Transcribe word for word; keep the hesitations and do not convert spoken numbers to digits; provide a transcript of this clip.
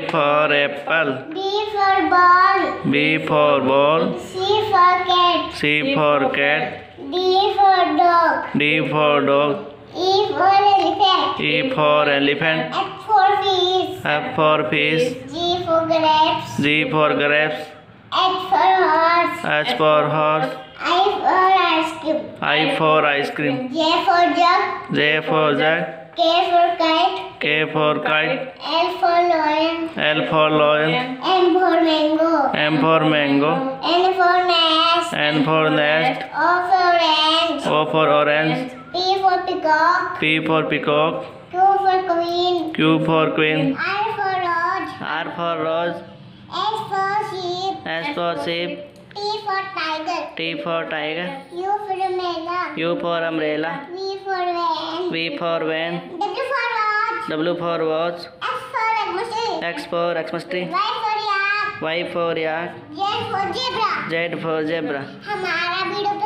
for apple. B for ball. B for ball. C for cat. C for cat. D for dog. D for dog. E for elephant. E for elephant. F for fish. F for fish. G for grapes. G for grapes. H for horse. H for horse. I for ice cream. I for ice cream. J for jug. J for jug. K for kite. K for kite. L for lion. L for lion. M for mango. M for mango. N for nest. N for nest. O for orange. O for orange. P for peacock. P for peacock. Q for queen. Q for queen. R for rose. R for rose. S for sheep. S for sheep. T for tiger. T for tiger. U for umbrella. U for umbrella. V for van. V for van. W for watch. W for watch. X for Xmas. X for Xmas tree. Y for yak. Y for yak. Z for zebra. Z for zebra. हमारा video